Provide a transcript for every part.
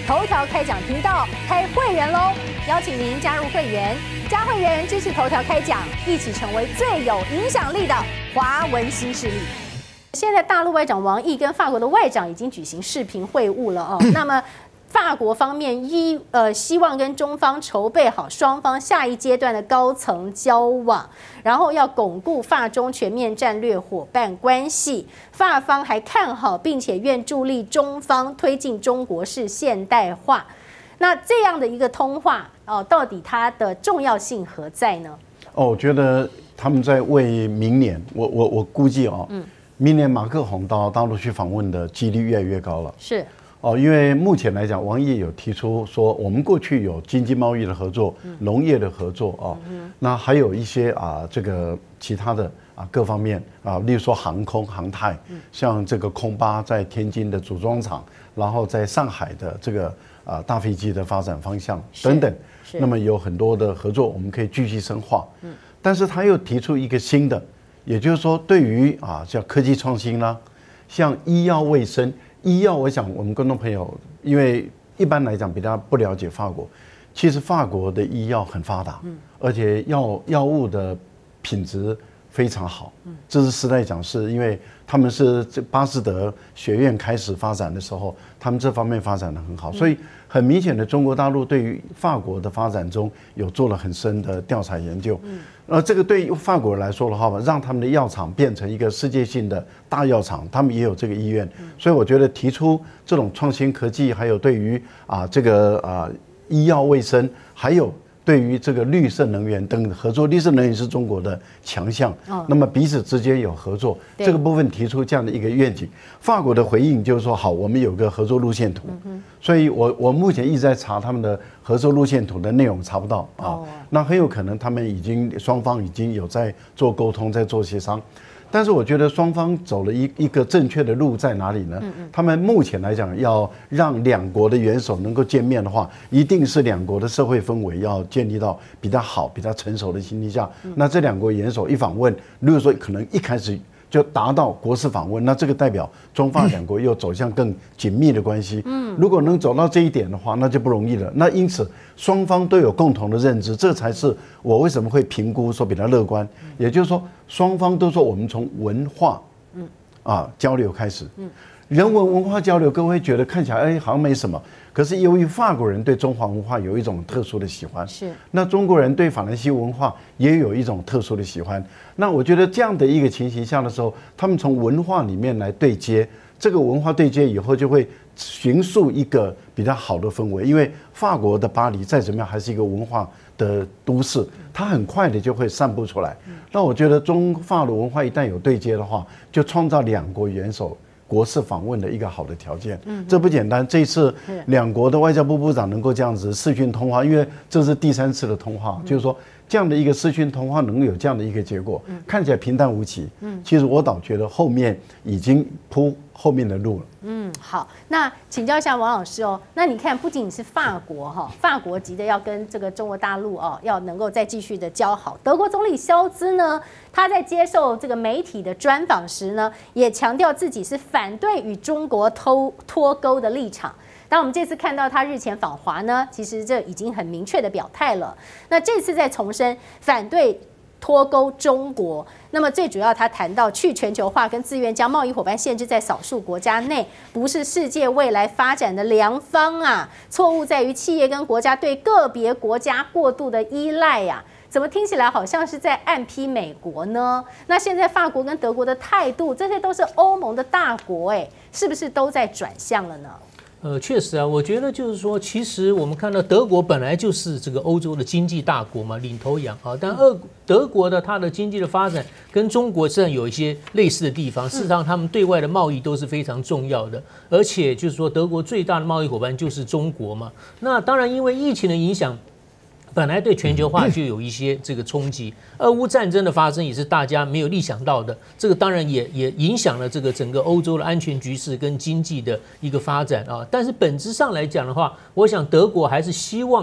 头条开讲频道开会员喽！邀请您加入会员，加会员支持头条开讲，一起成为最有影响力的华文新势力。现在大陆外长王毅跟法国的外长已经举行视频会晤了哦。那么法国方面希望跟中方筹备好双方下一阶段的高层交往，然后要巩固法中全面战略伙伴关系。法方还看好并且愿助力中方推进中国式现代化。那这样的一个通话哦，到底它的重要性何在呢？ 我觉得他们在为明年，我估计明年马克宏到大陆去访问的几率越来越高了。 是。 因为目前来讲，王毅有提出说，我们过去有经济贸易的合作、农业的合作那还有一些这个其他的各方面例如说航空、航太，像这个空巴在天津的组装厂，然后在上海的这个大飞机的发展方向等等，那么有很多的合作，我们可以继续深化。但是他又提出一个新的，也就是说，对于像科技创新啦，像医药卫生。医药，我想我们观众朋友，因为一般来讲比较不了解法国，其实法国的医药很发达，而且药物的品质非常好。这是时代讲，是因为他们是巴斯德学院开始发展的时候，他们这方面发展的很好，所以很明显的，中国大陆对于法国的发展中有做了很深的调查研究。这个对于法国人来说的话，让他们的药厂变成一个世界性的大药厂，他们也有这个意愿。所以我觉得提出这种创新科技，还有对于这个医药卫生，还有对于这个绿色能源等合作，绿色能源是中国的强项。那么彼此之间有合作，这个部分提出这样的一个愿景，法国的回应就是说，好，我们有个合作路线图。所以我目前一直在查他们的合作路线图的内容，查不到那很有可能他们双方已经有在做沟通，在做协商。但是我觉得双方走了一个正确的路在哪里呢？他们目前来讲，要让两国的元首能够见面的话，一定是两国的社会氛围要建立到比较好、比较成熟的情况下。那这两国元首一访问，如果说可能一开始就达到国事访问，那这个代表中法两国又走向更紧密的关系。如果能走到这一点的话，那就不容易了。那因此双方都有共同的认知，这才是我为什么会评估说比较乐观。也就是说，双方都说我们从文化交流开始。人文化交流，各位觉得看起来好像没什么，可是由于法国人对中华文化有一种特殊的喜欢，那中国人对法兰西文化也有一种特殊的喜欢。那我觉得这样的一个情形下的时候，他们从文化里面来对接，这个文化对接以后就会形塑一个比较好的氛围。因为法国的巴黎再怎么样还是一个文化的都市，它很快的就会散布出来。那我觉得中法的文化一旦有对接的话，就创造两国元首国事访问的一个好的条件。这不简单。这次两国的外交部部长能够这样子视讯通话，因为这是第3次的通话，就是说这样的一个视讯通话能有这样的一个结果，看起来平淡无奇。其实我倒觉得后面已经铺后面的路了。 好，那请教一下王老师哦。那你看，不仅是法国法国急着要跟这个中国大陆要能够再继续的交好。德国总理肖兹呢，他在接受这个媒体的专访时呢，也强调自己是反对与中国脱钩的立场。当我们这次看到他日前访华呢，其实这已经很明确的表态了。那这次再重申反对脱钩中国，那么最主要他谈到去全球化跟自愿将贸易伙伴限制在少数国家内，不是世界未来发展的良方啊。错误在于企业跟国家对个别国家过度的依赖呀。怎么听起来好像是在暗批美国呢？那现在法国跟德国的态度，这些都是欧盟的大国，是不是都在转向了呢？ 确实啊，我觉得就是说，其实我们看到德国本来就是这个欧洲的经济大国嘛，领头羊啊。但德国的它的经济的发展跟中国实际上有一些类似的地方。事实上，他们对外的贸易都是非常重要的，而且就是说，德国最大的贸易伙伴就是中国嘛。那当然，因为疫情的影响，本来对全球化就有一些这个冲击，俄乌战争的发生也是大家没有预想到的，这个当然也影响了这个整个欧洲的安全局势跟经济的一个发展啊。但是本质上来讲的话，我想德国还是希望呢，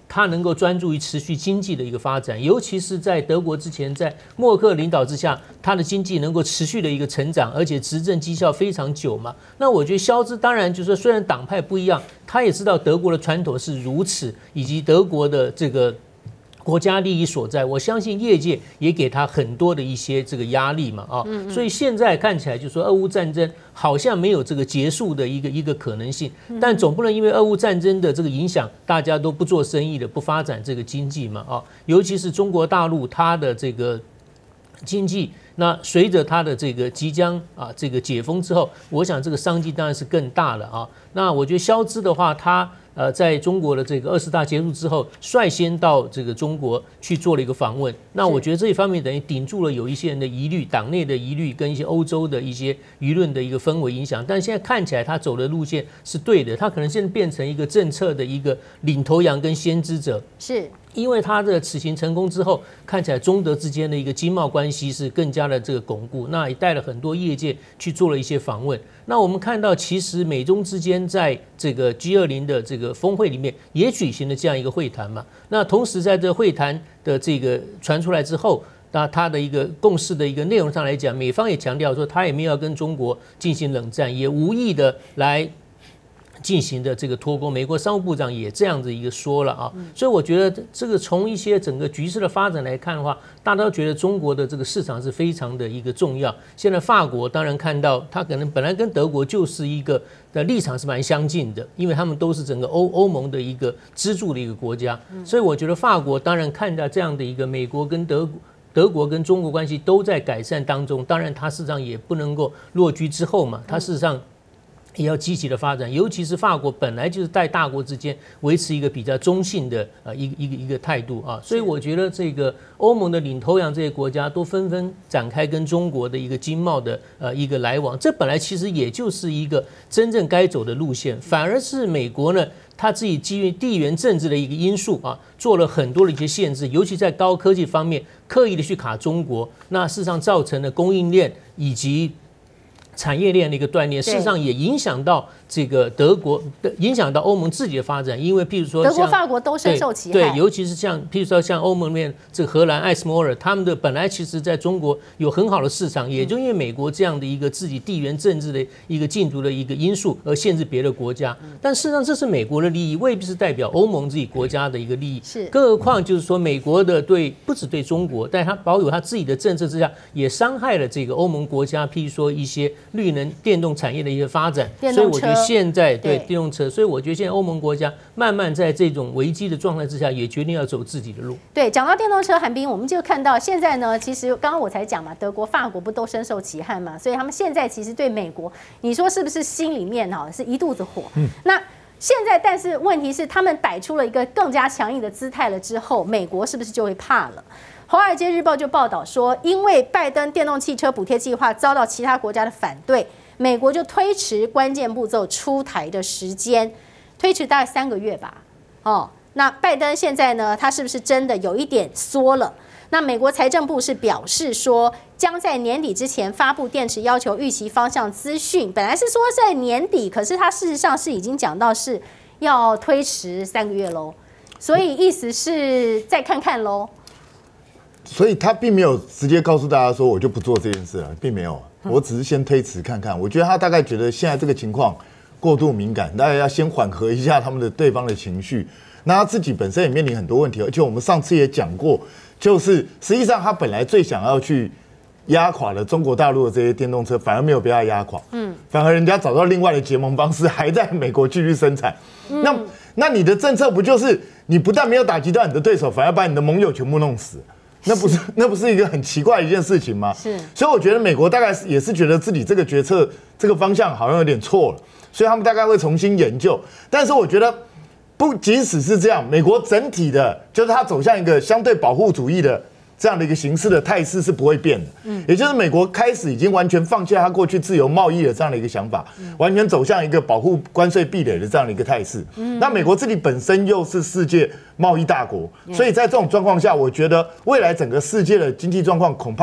它能够专注于持续经济的一个发展，尤其是在德国之前，在默克尔领导之下，它的经济能够持续的一个成长，而且执政绩效非常久嘛。那我觉得肖兹当然就是说，虽然党派不一样，他也知道德国的传统是如此，以及德国的这个国家利益所在，我相信业界也给他很多的一些这个压力嘛，所以现在看起来就是说俄乌战争好像没有这个结束的一个可能性，但总不能因为俄乌战争的这个影响，大家都不做生意的，不发展这个经济嘛，尤其是中国大陆它的这个经济。那随着它的这个即将这个解封之后，我想这个商机当然是更大了啊。那我觉得肖兹的话，他在中国的这个20大结束之后，率先到这个中国去做了一个访问。那我觉得这一方面等于顶住了有一些人的疑虑，党内的疑虑跟一些欧洲的一些舆论的一个氛围影响。但现在看起来他走的路线是对的，他可能现在变成一个政策的一个领头羊跟先知者。 是。 因为他的此行成功之后，看起来中德之间的一个经贸关系是更加的这个巩固，那也带了很多业界去做了一些访问。那我们看到，其实美中之间在这个 G20的这个峰会里面也举行了这样一个会谈嘛。那同时在这会谈的这个传出来之后，那它的一个共识的一个内容上来讲，美方也强调说，他也没有要跟中国进行冷战，也无意的来进行的这个脱钩，美国商务部长也这样子一个说了啊，所以我觉得这个从一些整个局势的发展来看的话，大家都觉得中国的这个市场是非常的一个重要。现在法国当然看到，它可能本来跟德国就是一个的立场是蛮相近的，因为他们都是整个欧盟的一个支柱的一个国家，所以我觉得法国当然看到这样的一个美国跟德国跟中国关系都在改善当中，当然它事实上也不能够落居之后嘛，它事实上也要积极的发展，尤其是法国本来就是在大国之间维持一个比较中性的一个态度啊，所以我觉得这个欧盟的领头羊这些国家都纷纷展开跟中国的一个经贸的一个来往，这本来其实也就是一个真正该走的路线，反而是美国呢，他自己基于地缘政治的一个因素啊，做了很多的一些限制，尤其在高科技方面刻意的去卡中国，那事实上造成了供应链以及产业链的一个断裂，事实上也影响到这个德国的，影响到欧盟自己的发展。因为譬如说， 德国、法国都深受其害。 对，尤其是像譬如说像欧盟里面这个荷兰艾斯摩尔，他们的本来其实在中国有很好的市场，也就因为美国这样的一个自己地缘政治的一个禁足的一个因素而限制别的国家。但事实上这是美国的利益，未必是代表欧盟自己国家的一个利益。 是， 更何况就是说美国的不只对中国，但他保有他自己的政策之下，也伤害了这个欧盟国家，譬如说一些绿能电动产业的一些发展。所以我觉得现在对电动车，所以我觉得现在欧盟国家慢慢在这种危机的状态之下，也决定要走自己的路。 对，讲到电动车，韩冰，我们就看到现在呢，其实刚刚我才讲嘛，德国、法国不都深受其害嘛，所以他们现在其实对美国，你说是不是心里面是一肚子火？那现在，但是问题是，他们摆出了一个更加强硬的姿态了之后，美国是不是就会怕了？《华尔街日报》就报道说，因为拜登电动汽车补贴计划遭到其他国家的反对，美国就推迟关键步骤出台的时间，推迟大概3个月吧。那拜登现在呢，他是不是真的有一点缩了？那美国财政部是表示说，将在年底之前发布电池要求预期方向资讯。本来是说在年底，可是他事实上是已经讲到是要推迟3个月喽，所以意思是再看看喽。 所以他并没有直接告诉大家说我就不做这件事了，并没有，我只是先推迟看看。我觉得他大概觉得现在这个情况过度敏感，大家要先缓和一下他们的对方的情绪。那他自己本身也面临很多问题，而且我们上次也讲过，就是实际上他本来最想要去压垮了中国大陆的这些电动车，反而没有被他压垮，反而人家找到另外的结盟方式，还在美国继续生产。那你的政策不就是你不但没有打击到你的对手，反而把你的盟友全部弄死？那不是一个很奇怪的一件事情吗？ 是， 所以我觉得美国大概也是觉得自己这个决策这个方向好像有点错了，所以他们大概会重新研究。但是我觉得即使是这样，美国整体的就是它走向一个相对保护主义的这样的一个形式的态势是不会变的。也就是美国开始已经完全放弃它过去自由贸易的这样的一个想法，完全走向一个保护关税壁垒的这样的一个态势。那美国自己本身又是世界贸易大国，所以在这种状况下，我觉得未来整个世界的经济状况恐怕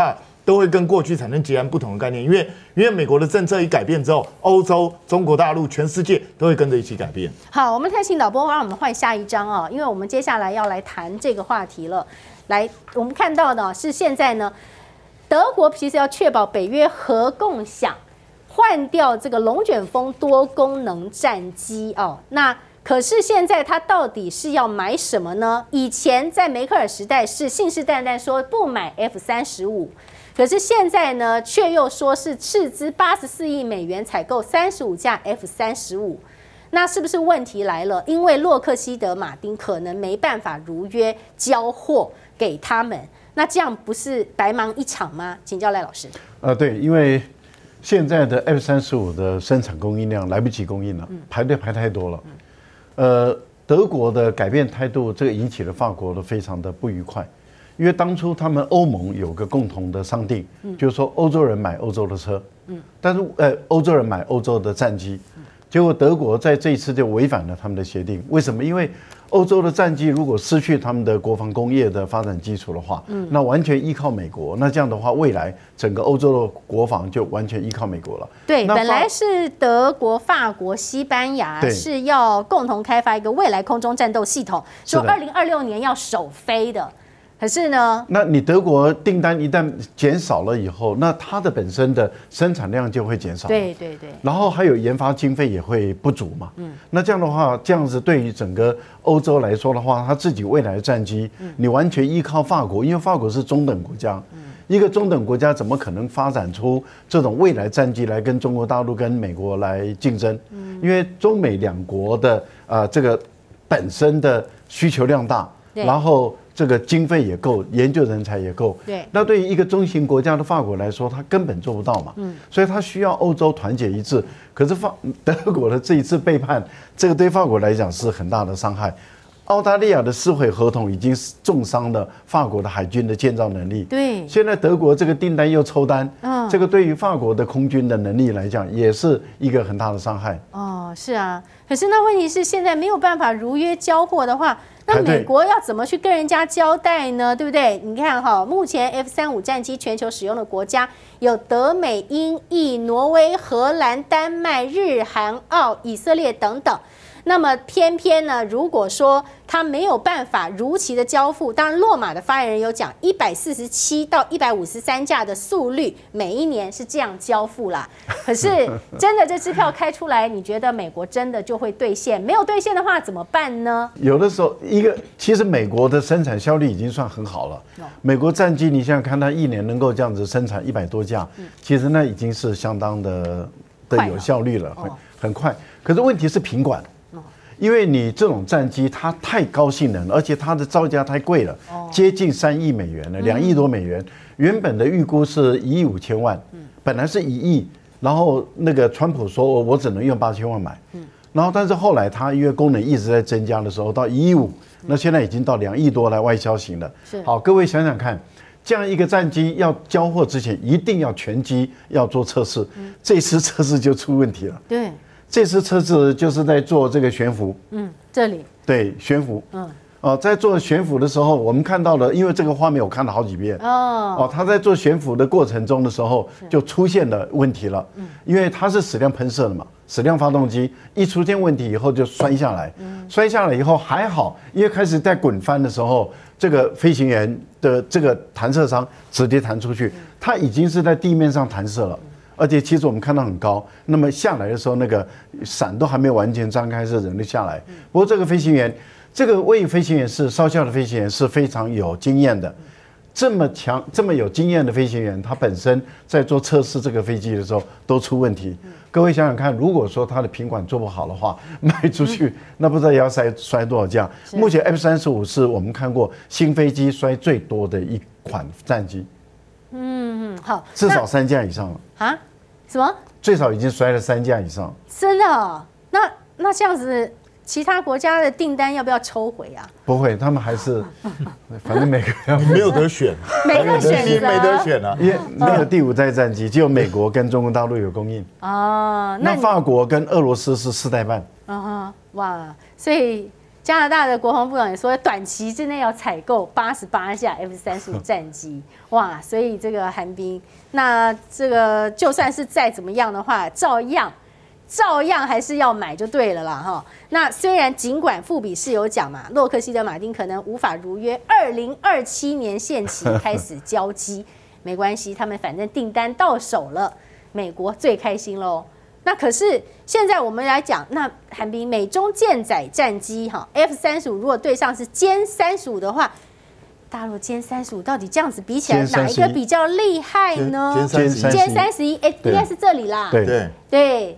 都会跟过去产生截然不同的概念，因为美国的政策一改变之后，欧洲、中国大陆、全世界都会跟着一起改变。 好，我们再请导播让我们换下一章啊，因为我们接下来要来谈这个话题了。来，我们看到的是现在呢，德国其实要确保北约核共享，换掉这个龙卷风多功能战机哦。那可是现在他到底是要买什么呢？以前在梅克尔时代是信誓旦旦说不买 F-35，可是现在呢，却又说是斥资84亿美元采购35架 F-35。那是不是问题来了？因为洛克希德马丁可能没办法如约交货给他们，那这样不是白忙一场吗？请教赖老师。 对，因为现在的 F-35的生产供应量来不及供应了，排队排太多了。德国的改变态度，这个引起了法国的非常的不愉快，因为当初他们欧盟有个共同的商定，就是说欧洲人买欧洲的车，但是欧洲人买欧洲的战机，结果德国在这一次就违反了他们的协定。为什么？因为欧洲的战机如果失去他们的国防工业的发展基础的话，那完全依靠美国，那这样的话，未来整个欧洲的国防就完全依靠美国了。 对，本来是德国、法国、西班牙是要共同开发一个未来空中战斗系统，说2026年要首飞的。可是呢， 那你德国订单一旦减少了以后，那它的本身的生产量就会减少。 对。 然后还有研发经费也会不足嘛。那这样的话，这样子对于整个欧洲来说的话，它自己未来的战机，你完全依靠法国，因为法国是中等国家。一个中等国家怎么可能发展出这种未来战机来跟中国大陆、跟美国来竞争？因为中美两国的这个本身的需求量大，然后这个经费也够，研究人才也够。 对， 那对于一个中型国家的法国来说，他根本做不到嘛。所以他需要欧洲团结一致。可是德国的这一次背叛，这个对法国来讲是很大的伤害。澳大利亚的撕毁合同已经重伤了法国的海军的建造能力。 对， 现在德国这个订单又抽单，这个对于法国的空军的能力来讲，也是一个很大的伤害。 哦，是啊。可是那问题是，现在没有办法如约交货的话，那美国要怎么去跟人家交代呢？对不对？你看哈，目前 F-35战机全球使用的国家有德、美、英、意、挪威、荷兰、丹麦、日、韩、澳、以色列等等。那么偏偏呢，如果说他没有办法如期的交付，当然洛马的发言人有讲147到153架的速率，每一年是这样交付啦。可是真的这支票开出来，你觉得美国真的就会兑现？没有兑现的话怎么办呢？ 有的时候其实美国的生产效率已经算很好了。美国战机你想想看，它一年能够这样子生产100多架，其实那已经是相当的有效率了，很快。可是问题是品管。因为你这种战机它太高性能，而且它的造价太贵了，接近3亿美元了，2亿多美元。原本的预估是1亿5千万，本来是1亿，然后那个川普说我只能用8千万买，然后但是后来它因为功能一直在增加的时候，到1亿5，那现在已经到2亿多来外销型了。好，各位想想看，这样一个战机要交货之前，一定要全机要做测试，这次测试就出问题了。 对。 这次测试就是在做这个悬浮， 这里对悬浮，在做悬浮的时候，我们看到了，因为这个画面我看了好几遍，他在做悬浮的过程中的时候就出现了问题了，因为它是矢量喷射的嘛，矢量发动机一出现问题以后就摔下来，摔下来以后还好，因为开始在滚翻的时候，这个飞行员的这个弹射舱直接弹出去，它已经是在地面上弹射了。而且其实我们看到很高，那么下来的时候，那个伞都还没有完全张开，是人就下来。不过这个飞行员，这个位飞行员是少校的飞行员，是非常有经验的。这么强、这么有经验的飞行员，他本身在做测试这个飞机的时候都出问题。各位想想看，如果说他的品管做不好的话，卖出去那不知道要摔多少架。目前 F-35是我们看过新飞机摔最多的一款战机。 好， 至少3架以上了啊？什么？ 最少已经摔了3架以上。 真的哦？那这样子，其他国家的订单要不要抽回啊？ 不会，他们还是，反正每个你没有得选， 没得选， 你没得选啊， 因为没有第5代战机，只有美国跟中国大陆有供应。 哦， 那法国跟俄罗斯是4代半。 哇，所以加拿大的国防部长也说，短期之内要采购88架 F-35战机，哇！所以这个韩冰，那这个就算是再怎么样的话，照样还是要买就对了啦哈。那虽然尽管富比士有讲嘛，洛克希德马丁可能无法如约2027年限期开始交机，没关系，他们反正订单到手了，美国最开心喽。那可是现在我们来讲，那韩冰美中舰载战机哈 F-35如果对上是歼35的话，大陆歼35到底这样子比起来哪一个比较厉害呢？ 歼 31，哎，应该是这里啦。 对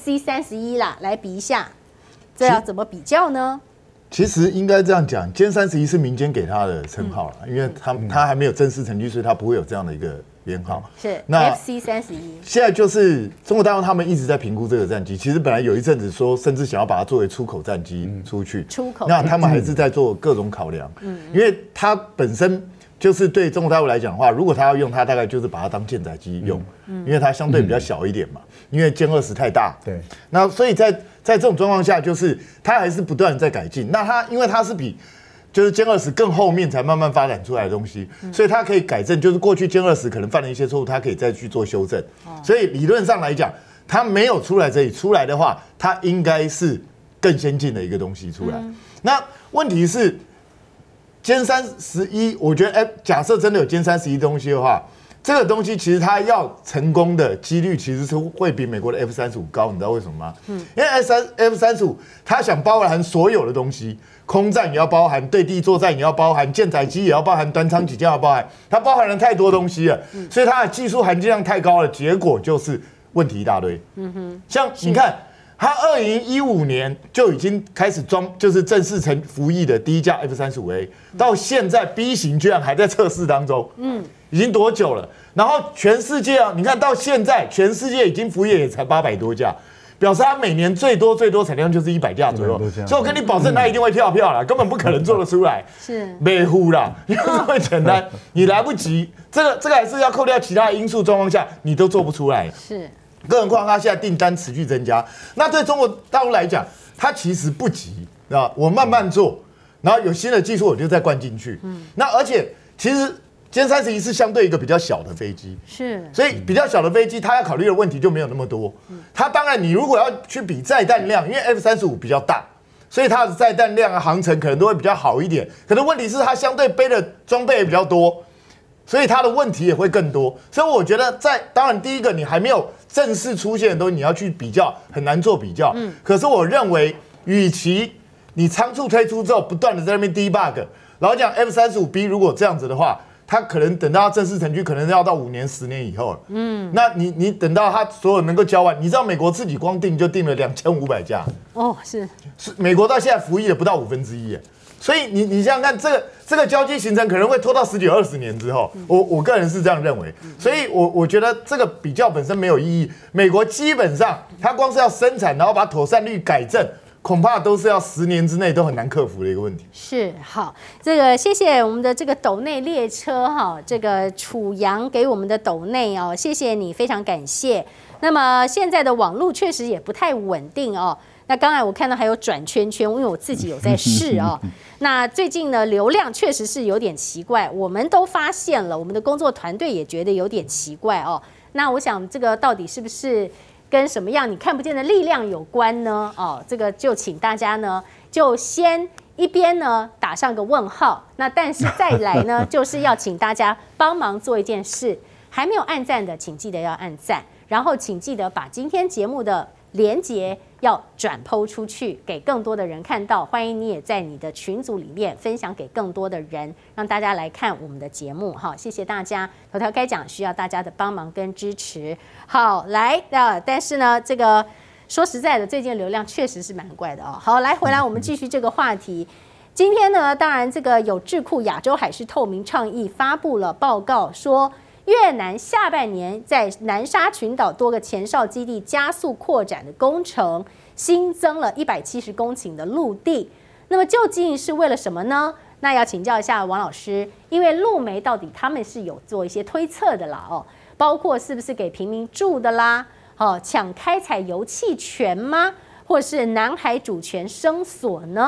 ，FC31啦，来比一下，这要怎么比较呢？ 其实应该这样讲，歼31是民间给他的称号了，因为他还没有正式成军，所以他不会有这样的一个编号。 是那 FC31， 现在就是中国大陆他们一直在评估这个战机。其实本来有一阵子说，甚至想要把它作为出口战机出去。出口，那他们还是在做各种考量。因为它本身就是对中国大陆来讲的话，如果他要用它，大概就是把它当舰载机用，因为它相对比较小一点嘛。因为歼20太大， 对， 那所以在这种状况下，就是它还是不断在改进。那因为它是比就是歼20更后面才慢慢发展出来的东西，所以它可以改正，就是过去歼20可能犯了一些错误，它可以再去做修正。所以理论上来讲，它没有出来这里出来的话，它应该是更先进的一个东西出来。那问题是歼31，我觉得假设真的有歼31东西的话，这个东西其实它要成功的几率其实是会比美国的 F-35高，你知道为什么吗？因为 F-35它想包含所有的东西，空战也要包含，对地作战也要包含，舰载机也要包含，端舱起降也要包含，它包含了太多东西了，所以它的技术含金量太高了，结果就是问题一大堆。像你看，它2015年就已经开始就是正式服役的第一架 F-35A， 到现在 B 型居然还在测试当中。已经多久了？然后全世界啊，你看到现在全世界已经服役也才800多架，表示它每年最多产量就是100架左右。所以我跟你保证，它一定会跳票了，根本不可能做得出来。是没呼啦，就这么简单。你来不及，这个还是要扣掉其他的因素状况下，你都做不出来。是，更何况它现在订单持续增加。那对中国大陆来讲，它其实不急啊，我慢慢做，然后有新的技术我就再灌进去。那而且其实。歼31是相对一个比较小的飞机，是，所以比较小的飞机，它要考虑的问题就没有那么多。它当然，你如果要去比载弹量，因为 F-35比较大，所以它的载弹量啊、航程可能都会比较好一点。可能问题是它相对背的装备也比较多，所以它的问题也会更多。所以我觉得当然第一个你还没有正式出现的东西，你要去比较很难做比较。可是我认为，与其你仓促推出之后不断的在那边 debug， 老实讲 F-35B 如果这样子的话。它可能等到它正式成军，可能要到5年、10年以后了。那你等到它所有能够交完，你知道美国自己光订就订了2500架。哦，是美国到现在服役了不到1/5，所以你想想看，这个交机行程可能会拖到10几20年之后。我个人是这样认为，所以我觉得这个比较本身没有意义。美国基本上它光是要生产，然后把妥善率改正。恐怕都是要10年之内都很难克服的一个问题。是，好，这个谢谢我们的这个斗内列车哈，这个楚阳给我们的斗内哦，谢谢你，非常感谢。那么现在的网络确实也不太稳定哦。那刚才我看到还有转圈圈，因为我自己有在试哦。那最近呢，流量确实是有点奇怪，我们都发现了，我们的工作团队也觉得有点奇怪哦。那我想这个到底是不是？跟什么样你看不见的力量有关呢？哦，这个就请大家呢，就先一边呢打上个问号。那但是再来呢，就是要请大家帮忙做一件事，还没有按赞的，请记得要按赞，然后请记得把今天节目的连结要转PO出去，给更多的人看到。欢迎你也在你的群组里面分享给更多的人，让大家来看我们的节目。好，谢谢大家。头条开讲需要大家的帮忙跟支持。好，来但是呢，这个说实在的，最近流量确实是蛮怪的哦。好，回来我们继续这个话题。今天呢，当然这个有智库亚洲海事透明倡议发布了报告说。越南下半年在南沙群岛多个前哨基地加速扩展的工程，新增了170公顷的陆地。那么究竟是为了什么呢？那要请教一下王老师，因为陆媒到底他们是有做一些推测的啦哦，包括是不是给平民住的啦，抢开采油气权吗？或是南海主权声索呢？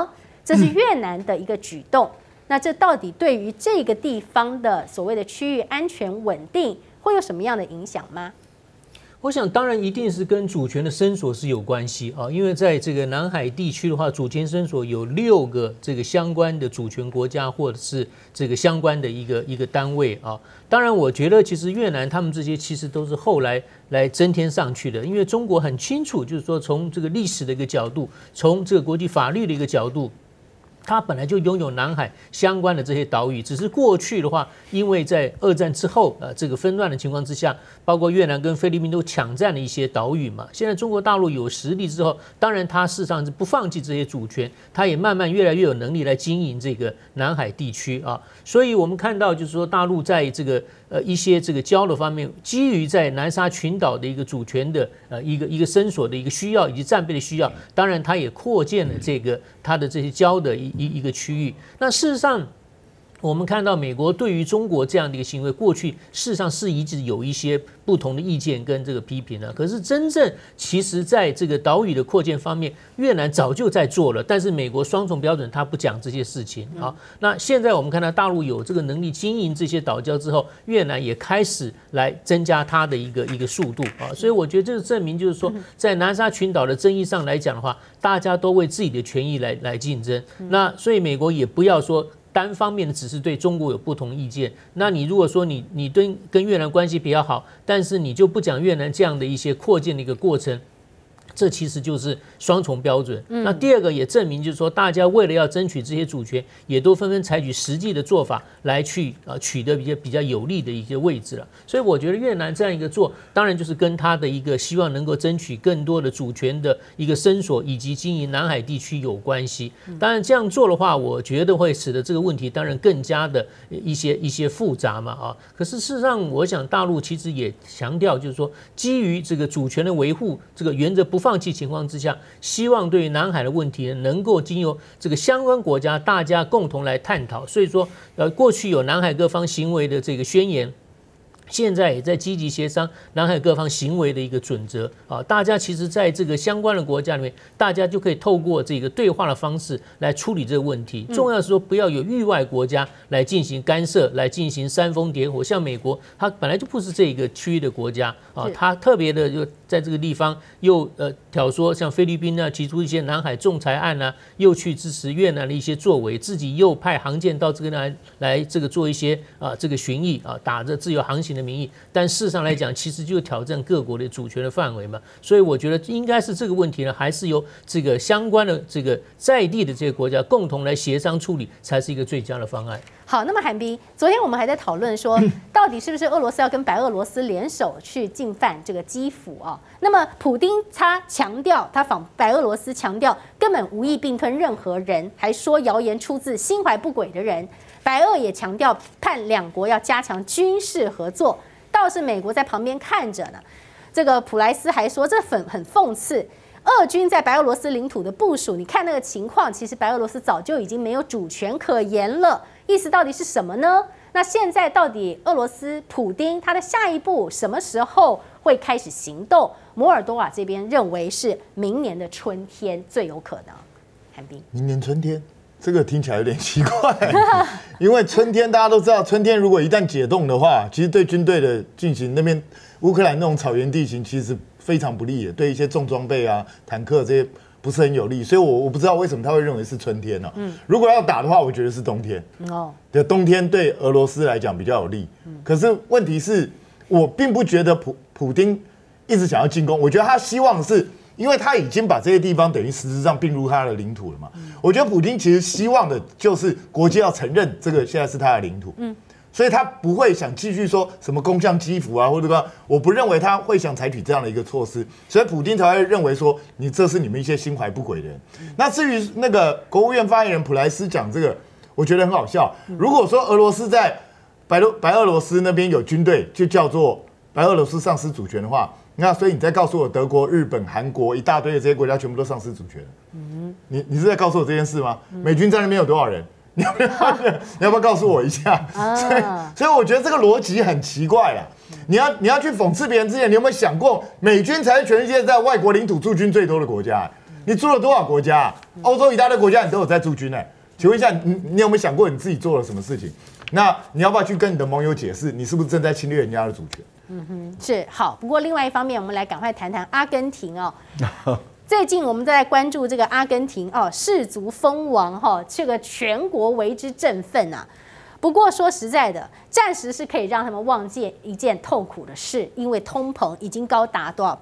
这是越南的一个举动。那这到底对于这个地方的所谓的区域安全稳定会有什么样的影响吗？ 我想，当然一定是跟主权的伸索是有关系啊，因为在这个南海地区的话，主权伸索有6个这个相关的主权国家或者是这个相关的一个单位啊。当然，我觉得其实越南他们这些其实都是后来增添上去的，因为中国很清楚，就是说从这个历史的一个角度，从这个国际法律的一个角度。它本来就拥有南海相关的这些岛屿，只是过去的话，因为在2战之后，这个纷乱的情况之下，包括越南跟菲律宾都抢占了一些岛屿嘛。现在中国大陆有实力之后，当然它事实上是不放弃这些主权，它也慢慢越来越有能力来经营这个南海地区啊。所以我们看到，就是说大陆在这个一些这个交流方面，基于在南沙群岛的一个主权的一个伸索的一个需要以及战备的需要，当然它也扩建了这个它的这些交的一个区域。那事实上，我们看到美国对于中国这样的一个行为，过去事实上是一直有一些不同的意见跟这个批评的。可是真正其实在这个岛屿的扩建方面，越南早就在做了，但是美国双重标准他不讲这些事情啊。那现在我们看到大陆有这个能力经营这些岛礁之后，越南也开始来增加它的一个速度啊。所以我觉得这是证明，就是说在南沙群岛的争议上来讲的话，大家都为自己的权益来竞争。那所以美国也不要说单方面的只是对中国有不同意见，那你如果说你跟越南关系比较好，但是你就不讲越南这样的一些扩建的一个过程，这其实就是双重标准。那第二个也证明，就是说大家为了要争取这些主权，也都纷纷采取实际的做法来去取得比较有利的一些位置了。所以我觉得越南这样一个做，当然就是跟他的一个希望能够争取更多的主权的一个伸索，以及经营南海地区有关系。当然这样做的话，我觉得会使得这个问题当然更加的一些复杂嘛啊。可是事实上，我想大陆其实也强调，就是说基于这个主权的维护这个原则不放弃情况之下，希望对于南海的问题能够经由这个相关国家大家共同来探讨。所以说，过去有南海各方行为的这个宣言，现在也在积极协商南海各方行为的一个准则啊。大家其实在这个相关的国家里面，大家就可以透过这个对话的方式来处理这个问题。重要是说不要有域外国家来进行干涉，来进行煽风点火。像美国，它本来就不是这个区域的国家啊，它特别的就在这个地方又挑唆像菲律宾呢提出一些南海仲裁案啊，又去支持越南的一些作为，自己又派航舰到这个来这个做一些这个巡弋啊，打着自由航行的名义，但事实上来讲，其实就挑战各国的主权的范围嘛。所以我觉得应该是这个问题呢，还是由这个相关的这个在地的这些国家共同来协商处理，才是一个最佳的方案。 好，那么韩冰，昨天我们还在讨论说，到底是不是俄罗斯要跟白俄罗斯联手去进犯这个基辅啊？那么普丁他强调，他访白俄罗斯强调根本无意并吞任何人，还说谣言出自心怀不轨的人。白俄也强调盼两国要加强军事合作，倒是美国在旁边看着呢。这个普莱斯还说，这很讽刺。俄军在白俄罗斯领土的部署，你看那个情况，其实白俄罗斯早就已经没有主权可言了。意思到底是什么呢？那现在到底俄罗斯普丁他的下一步什么时候会开始行动？摩尔多瓦这边认为是明年的春天最有可能。韩冰， 明年春天，这个听起来有点奇怪，因为春天大家都知道，春天如果一旦解冻的话，其实对军队的进行那边乌克兰那种草原地形其实非常不利的，对一些重装备啊、坦克这些不是很有利，所以我不知道为什么他会认为是春天呢？如果要打的话，我觉得是冬天。对，冬天对俄罗斯来讲比较有利。可是问题是，我并不觉得普丁一直想要进攻，我觉得他希望是，因为他已经把这些地方等于实质上并入他的领土了嘛。我觉得普丁其实希望的就是国际要承认这个现在是他的领土。所以他不会想继续说什么攻向基辅啊，或者说我不认为他会想采取这样的一个措施，所以普丁才会认为说这是你们一些心怀不轨的人。那至于那个国务院发言人普莱斯讲这个，我觉得很好笑。如果说俄罗斯在白俄罗斯那边有军队，就叫做白俄罗斯丧失主权的话，那所以你再告诉我德国、日本、韩国一大堆的这些国家全部都丧失主权了，你是在告诉我这件事吗？美军在那边有多少人？你要不要告诉我一下？所以我觉得这个逻辑很奇怪啦。你要去讽刺别人之前，你有没有想过，美军才是全世界在外国领土驻军最多的国家？ 你驻了多少国家啊？欧洲一大堆国家你都有在驻军哎。请问一下，你有没有想过你自己做了什么事情？那你要不要去跟你的盟友解释，你是不是正在侵略人家的主权？ 是好。不过另外一方面，我们来赶快谈谈阿根廷哦。最近我们在关注这个阿根廷哦，世足封王哈，这个全国为之振奋啊。不过说实在的，暂时是可以让他们忘记一件痛苦的事，因为通膨已经高达多少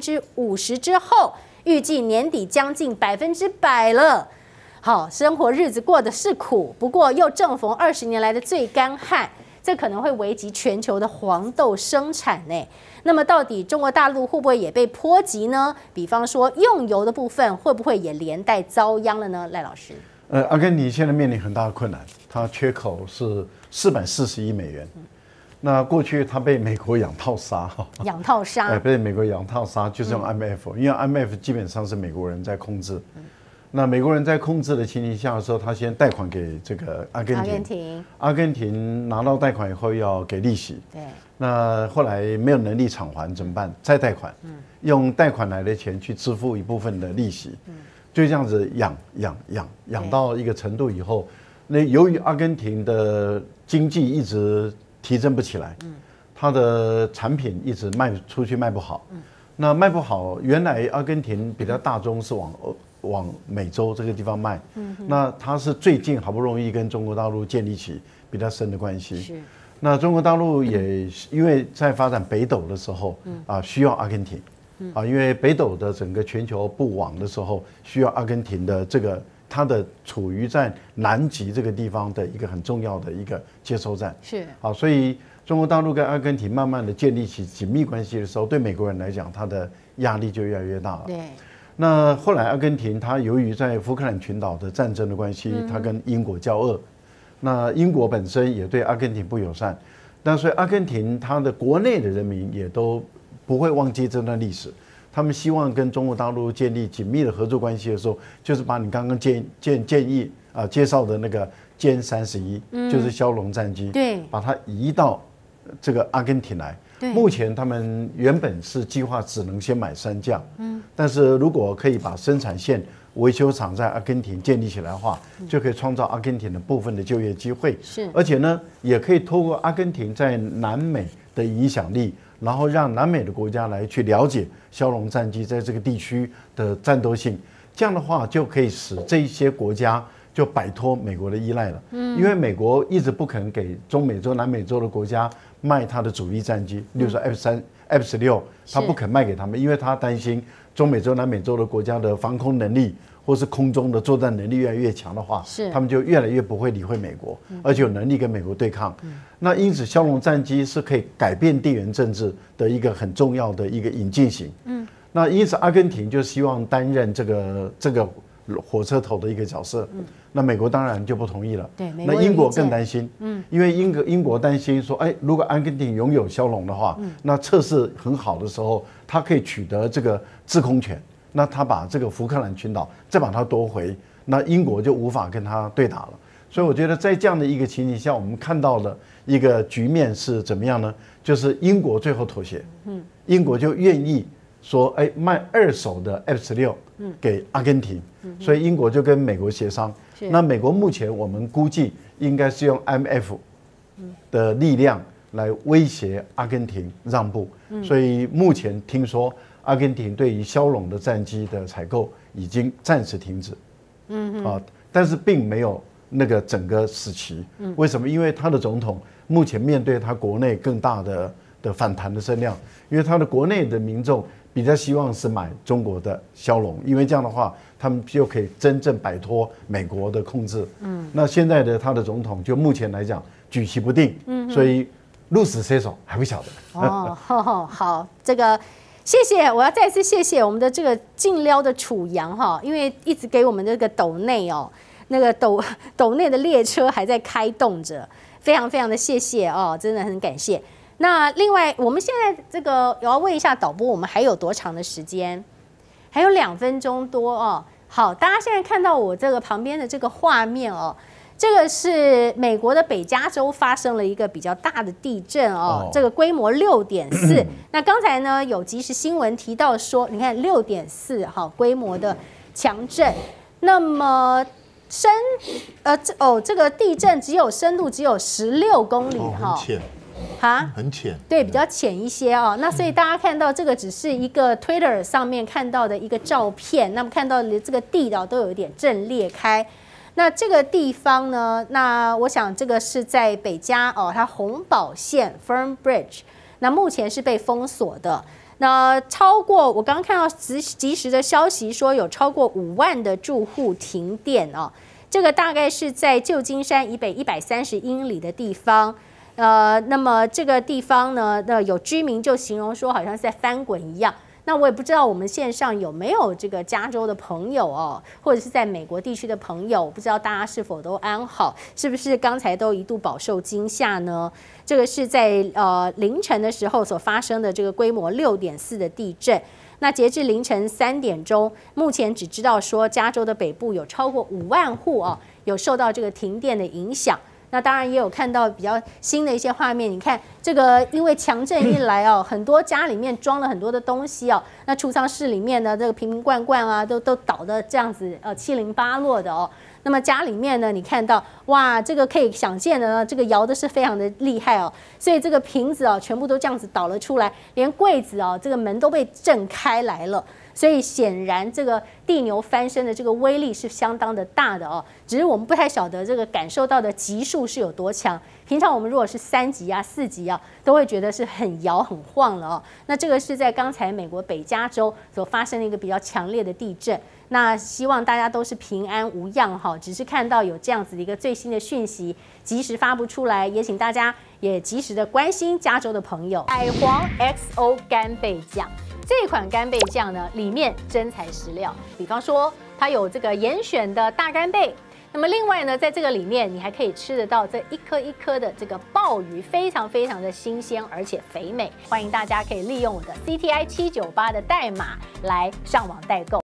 50%之后，预计年底将近100%了。好，生活日子过得是苦，不过又正逢20年来的最干旱，这可能会危及全球的黄豆生产呢。那么到底中国大陆会不会也被波及呢？比方说用油的部分会不会也连带遭殃了呢？赖老师， 阿根廷现在面临很大的困难，它缺口是440亿美元。那过去它被美国养套杀， 养套杀， 被美国养套杀就是用 IMF，因为 IMF 基本上是美国人在控制。那美国人在控制的情形下的时候，他先贷款给这个阿根廷，阿根廷拿到贷款以后要给利息， 对。 那后来没有能力偿还怎么办？再贷款，用贷款来的钱去支付一部分的利息，就这样子养到一个程度以后，那由于阿根廷的经济一直提振不起来，它的产品一直卖出去卖不好，那卖不好，原来阿根廷比较大宗是往美洲这个地方卖，那它是最近好不容易跟中国大陆建立起比较深的关系。那中国大陆也因为在发展北斗的时候，需要阿根廷，因为北斗的整个全球布网的时候，需要阿根廷的这个它的处于在南极这个地方的一个很重要的一个接收站。是所以中国大陆跟阿根廷慢慢的建立起紧密关系的时候，对美国人来讲，它的压力就越来越大了。对。那后来阿根廷，它由于在福克兰群岛的战争的关系，它跟英国交恶。那英国本身也对阿根廷不友善，但所以阿根廷它的国内的人民也都不会忘记这段历史。他们希望跟中国大陆建立紧密的合作关系的时候，就是把你刚刚介绍的那个歼31，就是枭龙战机，对，把它移到这个阿根廷来。目前他们原本是计划只能先买3架，但是如果可以把生产线、维修厂在阿根廷建立起来的话，就可以创造阿根廷的部分的就业机会。是，而且呢，也可以透过阿根廷在南美的影响力，然后让南美的国家来去了解枭龙战机在这个地区的战斗性。这样的话，就可以使这一些国家就摆脱美国的依赖了。因为美国一直不肯给中美洲、南美洲的国家卖它的主力战机，例如说 F16，他不肯卖给他们，因为他担心中美洲、南美洲的国家的防空能力或是空中的作战能力越来越强的话，他们就越来越不会理会美国，而且有能力跟美国对抗。那因此，枭龙战机是可以改变地缘政治的一个很重要的一个引进型。那因此，阿根廷就希望担任这个火车头的一个角色。那美国当然就不同意了。对，那英国更担心。因为英国担心说，如果阿根廷拥有枭龙的话，那测试很好的时候，它可以取得这个制空权。那他把这个福克兰群岛再把它夺回，那英国就无法跟他对打了。所以我觉得在这样的一个情形下，我们看到了一个局面是怎么样呢？就是英国最后妥协，英国就愿意说，卖2手的 F16给阿根廷，所以英国就跟美国协商。那美国目前我们估计应该是用 IMF 的力量来威胁阿根廷让步，所以目前听说阿根廷对于枭龙的战机的采购已经暂时停止，但是并没有那个整个死期。为什么？因为他的总统目前面对他国内更大的反弹的声量，因为他的国内的民众比较希望是买中国的枭龙，因为这样的话他们就可以真正摆脱美国的控制。那现在的他的总统就目前来讲举棋不定，所以鹿死谁手还不晓得。 好，这个。谢谢，我要再次谢谢我们的这个尽撩的楚阳哈，因为一直给我们这个斗内哦，那个斗内的列车还在开动着，非常非常的谢谢哦，真的很感谢。那另外，我们现在这个我要问一下导播，我们还有多长的时间？还有2分钟多哦。好，大家现在看到我这个旁边的这个画面哦。这个是美国的北加州发生了一个比较大的地震哦，这个规模6.4。那刚才呢有即时新闻提到说，你看6.4规模的强震。那么这个地震深度只有16公里哈。 很浅。很浅， 对，比较浅一些哦。那所以大家看到这个只是一个 Twitter 上面看到的一个照片，那么看到这个地都有一点震裂开。那这个地方呢，那我想这个是在北加哦，它红宝线 Fern Bridge， 那目前是被封锁的。那超过我刚刚看到即时的消息说有超过5万的住户停电哦，这个大概是在旧金山以北130英里的地方。那么这个地方呢，有居民就形容说好像是在翻滚一样。那我也不知道我们线上有没有这个加州的朋友哦，或者是在美国地区的朋友，不知道大家是否都安好，是不是刚才都一度饱受惊吓呢？这个是在凌晨的时候所发生的这个规模6.4的地震。那截至凌晨3点钟，目前只知道说加州的北部有超过5万户哦，有受到这个停电的影响。那当然也有看到比较新的一些画面，你看这个，因为强震一来哦，很多家里面装了很多的东西哦，那储藏室里面呢，这个瓶瓶罐罐啊，都倒的这样子七零八落的哦。那么家里面呢，你看到哇，这个可以想见的呢，这个摇的是非常的厉害哦，所以这个瓶子哦，全部都这样子倒了出来，连柜子哦，这个门都被震开来了。所以显然这个地牛翻身的这个威力是相当的大的哦，只是我们不太晓得这个感受到的级数是有多强。平常我们如果是3级啊、4级啊，都会觉得是很摇很晃了哦。那这个是在刚才美国北加州所发生的一个比较强烈的地震。那希望大家都是平安无恙哈，只是看到有这样子的一个最新的讯息，及时发布出来，也请大家也及时的关心加州的朋友。海皇 XO 干贝酱。这款干贝酱呢，里面真材实料，比方说它有这个严选的大干贝，那么另外呢，在这个里面你还可以吃得到这一颗一颗的这个鲍鱼，非常非常的新鲜而且肥美。欢迎大家可以利用我的 CTI798的代码来上网代购。